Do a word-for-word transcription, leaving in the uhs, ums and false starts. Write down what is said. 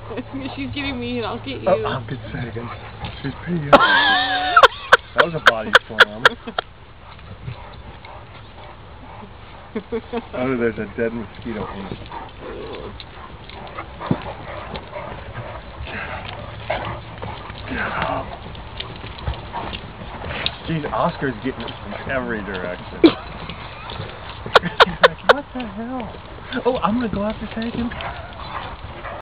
She's getting me and I'll get you. Oh, I'm good second. She's peeing. That was a body slam. Oh, there's a dead mosquito in it. Geez, Oscar's getting it from every direction. He's like, what the hell? Oh, I'm gonna go after take him.